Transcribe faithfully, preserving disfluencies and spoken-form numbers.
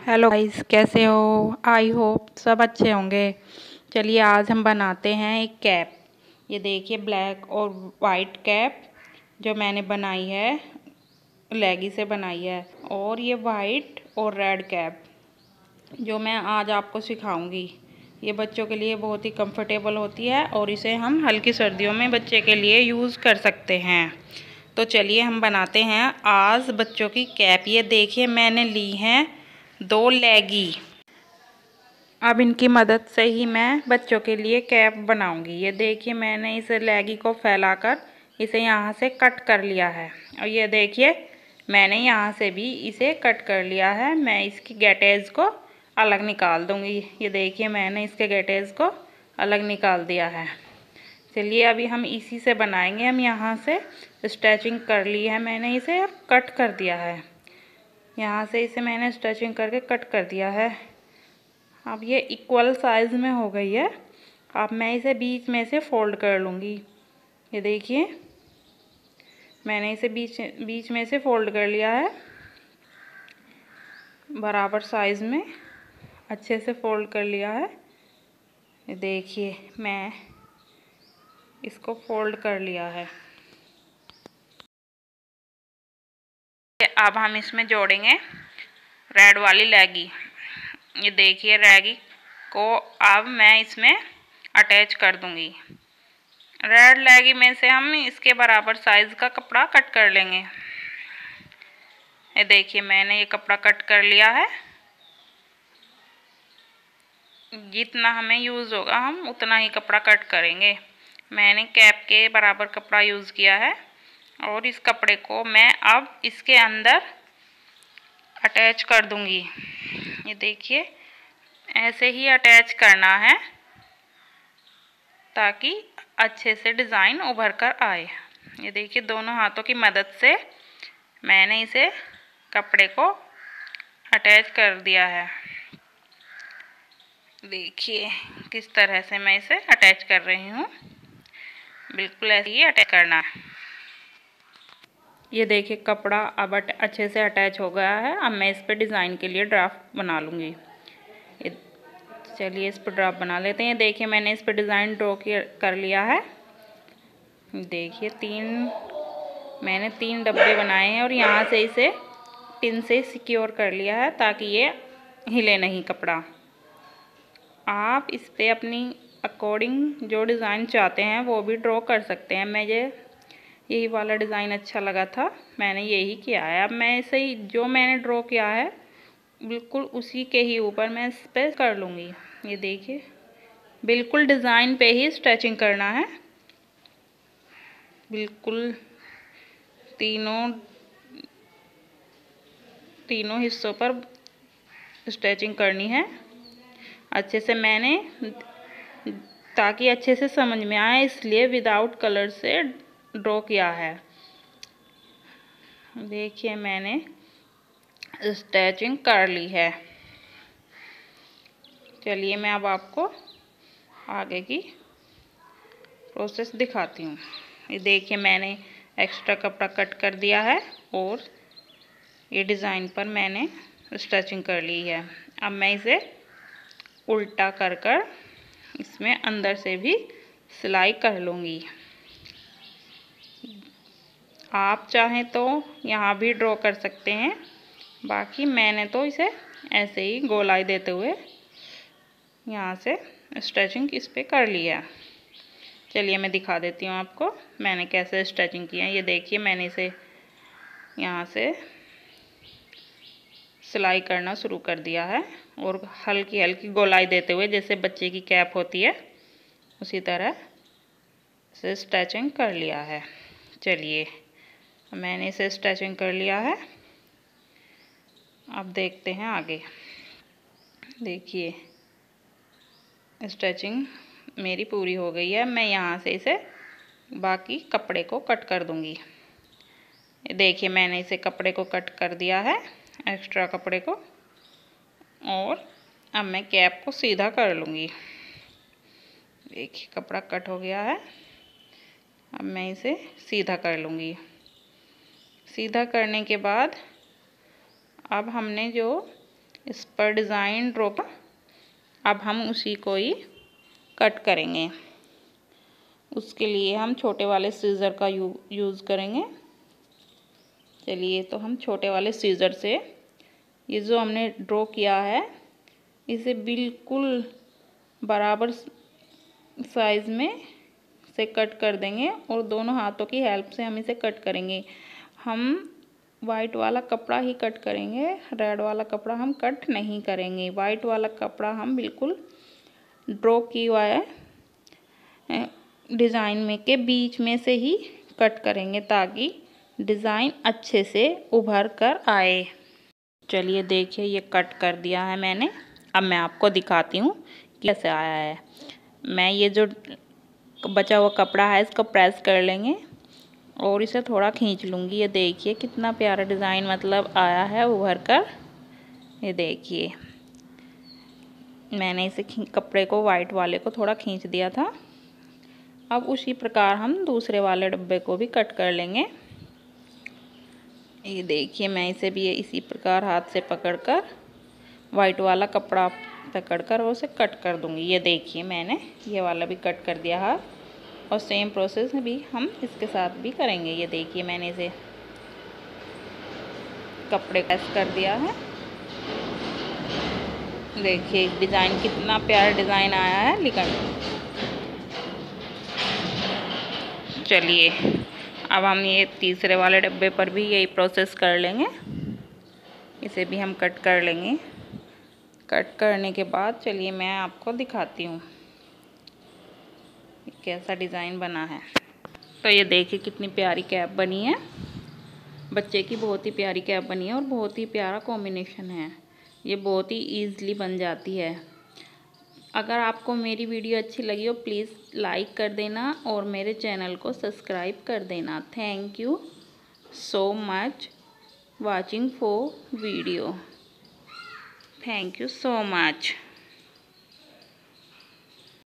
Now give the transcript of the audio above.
Hello guys, कैसे हो? I hope सब अच्छे होंगे। चलिए आज हम बनाते हैं एक कैप। ये देखिए ब्लैक और वाइट कैप जो मैंने बनाई है, लेगी से बनाई है। और ये वाइट और रेड कैप जो मैं आज आपको सिखाऊंगी, ये बच्चों के लिए बहुत ही कंफर्टेबल होती है और इसे हम हल्की सर्दियों में बच्चे के लिए यूज़ कर सकते हैं। तो चलिए हम बनाते हैं आज बच्चों की कैप। ये देखिए मैंने ली हैं दो लेगी। अब इनकी मदद से ही मैं बच्चों के लिए कैप बनाऊंगी। ये देखिए मैंने इस लेगी को फैलाकर इसे यहाँ से कट कर लिया है और ये देखिए मैंने यहाँ से भी इसे कट कर लिया है। मैं इसकी गैटेज को अलग निकाल दूंगी। ये देखिए मैंने इसके गैटेज को अलग निकाल दिया है। चलिए अभी हम इसी से बनाएंगे। हम यहाँ से स्टिचिंग कर ली है मैंने इसे और कट कर दिया है। यहाँ से इसे मैंने स्टिचिंग करके कट कर दिया है। अब ये इक्वल साइज़ में हो गई है। अब मैं इसे बीच में से फोल्ड कर लूँगी। ये देखिए मैंने इसे बीच बीच में से फोल्ड कर लिया है, बराबर साइज़ में अच्छे से फोल्ड कर लिया है। ये देखिए मैं इसको फोल्ड कर लिया है। अब हम इसमें जोड़ेंगे रेड वाली लेगी। ये देखिए लेगी को अब मैं इसमें अटैच कर दूंगी। रेड लेगी में से हम इसके बराबर साइज़ का कपड़ा कट कर लेंगे। ये देखिए मैंने ये कपड़ा कट कर लिया है। जितना हमें यूज़ होगा हम उतना ही कपड़ा कट करेंगे। मैंने कैप के बराबर कपड़ा यूज़ किया है और इस कपड़े को मैं अब इसके अंदर अटैच कर दूंगी। ये देखिए ऐसे ही अटैच करना है ताकि अच्छे से डिज़ाइन उभर कर आए। ये देखिए दोनों हाथों की मदद से मैंने इसे कपड़े को अटैच कर दिया है। देखिए किस तरह से मैं इसे अटैच कर रही हूँ। बिल्कुल ऐसे ही अटैच करना है। ये देखिए कपड़ा अब अच्छे से अटैच हो गया है। अब मैं इस पर डिज़ाइन के लिए ड्राफ्ट बना लूँगी। चलिए इस पर ड्राफ्ट बना लेते हैं। देखिए मैंने इस पर डिज़ाइन ड्रॉ कर लिया है। देखिए तीन मैंने तीन डब्बे बनाए हैं और यहाँ से इसे पिन से सिक्योर कर लिया है ताकि ये हिले नहीं कपड़ा। आप इस पे अपनी अकॉर्डिंग जो डिज़ाइन चाहते हैं वो भी ड्रॉ कर सकते हैं। मुझे यही वाला डिज़ाइन अच्छा लगा था, मैंने यही किया है। अब मैं इसे ही जो मैंने ड्रॉ किया है बिल्कुल उसी के ही ऊपर मैं इस पर कर लूँगी। ये देखिए बिल्कुल डिज़ाइन पे ही स्टिचिंग करना है। बिल्कुल तीनों तीनों हिस्सों पर स्टिचिंग करनी है अच्छे से। मैंने ताकि अच्छे से समझ में आए इसलिए विदाउट कलर से ड्रॉ किया है। देखिए मैंने स्टिचिंग कर ली है। चलिए मैं अब आपको आगे की प्रोसेस दिखाती हूँ। ये देखिए मैंने एक्स्ट्रा कपड़ा कट कर दिया है और ये डिज़ाइन पर मैंने स्टिचिंग कर ली है। अब मैं इसे उल्टा कर कर इसमें अंदर से भी सिलाई कर लूँगी। आप चाहें तो यहाँ भी ड्रॉ कर सकते हैं, बाकी मैंने तो इसे ऐसे ही गोलाई देते हुए यहाँ से स्टिचिंग इस पे कर लिया। चलिए मैं दिखा देती हूँ आपको मैंने कैसे स्टिचिंग किया है। ये देखिए मैंने इसे यहाँ से सिलाई करना शुरू कर दिया है और हल्की हल्की गोलाई देते हुए जैसे बच्चे की कैप होती है उसी तरह से स्टिचिंग कर लिया है। चलिए मैंने इसे स्टिचिंग कर लिया है। अब देखते हैं आगे। देखिए स्टिचिंग मेरी पूरी हो गई है। मैं यहाँ से इसे बाकी कपड़े को कट कर दूँगी। देखिए मैंने इसे कपड़े को कट कर दिया है, एक्स्ट्रा कपड़े को, और अब मैं कैप को सीधा कर लूँगी। देखिए कपड़ा कट हो गया है। अब मैं इसे सीधा कर लूँगी। सीधा करने के बाद अब हमने जो इस पर डिज़ाइन ड्रॉ कर, अब हम उसी को ही कट करेंगे। उसके लिए हम छोटे वाले सीज़र का यू यूज़ करेंगे। चलिए, तो हम छोटे वाले सीज़र से ये जो हमने ड्रॉ किया है इसे बिल्कुल बराबर साइज़ में से कट कर देंगे और दोनों हाथों की हेल्प से हम इसे कट करेंगे। हम वाइट वाला कपड़ा ही कट करेंगे, रेड वाला कपड़ा हम कट नहीं करेंगे। वाइट वाला कपड़ा हम बिल्कुल ड्रॉ की हुआ है डिज़ाइन में के बीच में से ही कट करेंगे ताकि डिज़ाइन अच्छे से उभर कर आए। चलिए देखिए, ये कट कर दिया है मैंने। अब मैं आपको दिखाती हूँ कैसे आया है। मैं ये जो बचा हुआ कपड़ा है इसको प्रेस कर लेंगे और इसे थोड़ा खींच लूँगी। ये देखिए कितना प्यारा डिज़ाइन मतलब आया है उभर कर। ये देखिए, मैंने इसे कपड़े को वाइट वाले को थोड़ा खींच दिया था। अब उसी प्रकार हम दूसरे वाले डब्बे को भी कट कर लेंगे। ये देखिए, मैं इसे भी इसी प्रकार हाथ से पकड़कर वाइट वाला कपड़ा पकड़कर उसे कट कर दूंगी। ये देखिए, मैंने ये वाला भी कट कर दिया है और सेम प्रोसेस भी हम इसके साथ भी करेंगे। ये देखिए, मैंने इसे कपड़े प्रेस कर दिया है। देखिए डिज़ाइन कितना प्यारा डिज़ाइन आया है। लेकिन चलिए, अब हम ये तीसरे वाले डब्बे पर भी यही प्रोसेस कर लेंगे। इसे भी हम कट कर लेंगे। कट करने के बाद चलिए मैं आपको दिखाती हूँ कैसा डिज़ाइन बना है। तो ये देखिए कितनी प्यारी कैप बनी है। बच्चे की बहुत ही प्यारी कैप बनी है और बहुत ही प्यारा कॉम्बिनेशन है। ये बहुत ही ईज़िली बन जाती है। अगर आपको मेरी वीडियो अच्छी लगी हो प्लीज़ लाइक कर देना और मेरे चैनल को सब्सक्राइब कर देना। Thank you so much watching for video. Thank you so much.